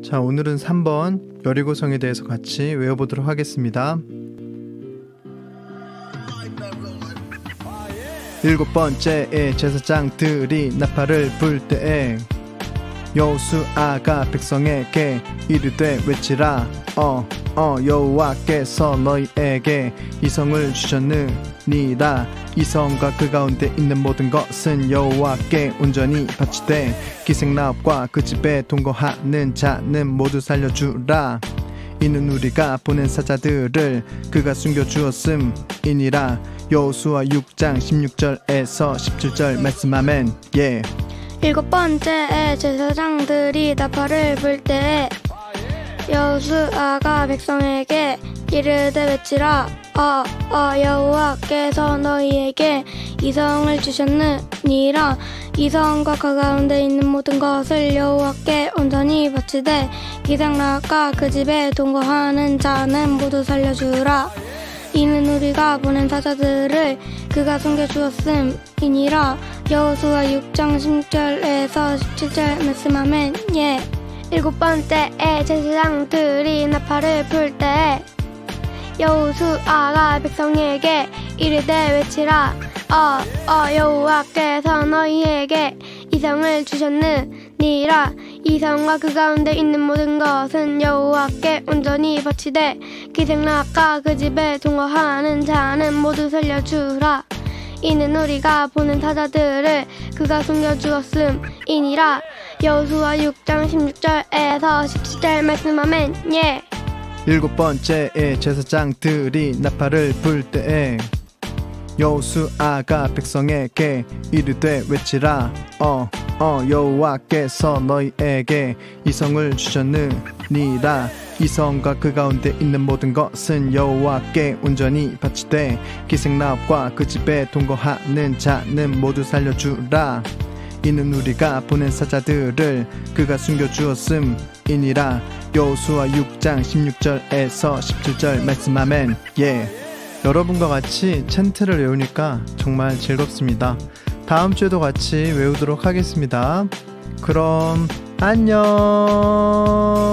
자, 오늘은 3번 여리고성에 대해서 같이 외워보도록 하겠습니다. 7번째에 제사장들이 나팔을 불 때에 여호수아가 백성에게 이르되 외치라. 여호와께서 너희에게 이 성을 주셨느니라. 이 성과 그 가운데 있는 모든 것은 여호와께 온전히 바치되 기생나옵과 그 집에 동거하는 자는 모두 살려주라. 이는 우리가 보낸 사자들을 그가 숨겨주었음이니라. 여호수아 6장 16절에서 17절 말씀. 아멘. 예. 7번째에 제사장들이 나팔을 불 때에 여호수아가 백성에게 이르되 외치라. 여호와께서 너희에게 이 성을 주셨느니라. 이 성과 그 가운데 있는 모든 것을 여호와께 온전히 바치되 기생나옵과 그 집에 동거하는 자는 모두 살려주라. 이는 우리가 보낸 사자들을 그가 숨겨주었음이니라. 여호수아 6장 16절에서 17절 말씀. 아멘. 예. 7번째에 제사장들이 나팔을 불 때에 여호수아가 백성에게 이르되 외치라. 여호와께서 너희에게 이 성을 주셨느니라. 이 성과 그 가운데 있는 모든 것은 여호와께 온전히 바치되 기생나옵과 그 집에 동거하는 자는 모두 살려주라. 이는 우리가 보낸 사자들을 그가 숨겨주었음이니라. 여호수아 6장 16절에서 17절 말씀. 아멘. 예. 7번째에 제사장들이 나팔을 불 때에 여호수아가 백성에게 이르되 외치라. 여호와께서 너희에게 이 성을 주셨느니라. 이 성과 그 가운데 있는 모든 것은 여호와께 온전히 바치되 기생나옵과 그 집에 동거하는 자는 모두 살려주라. 이는 우리가 보낸 사자들을 그가 숨겨주었음이니라. 여호수아 6장 16절에서 17절 말씀. 아멘. 예. 여러분과 같이 챈트를 외우니까 정말 즐겁습니다. 다음 주에도 같이 외우도록 하겠습니다. 그럼 안녕.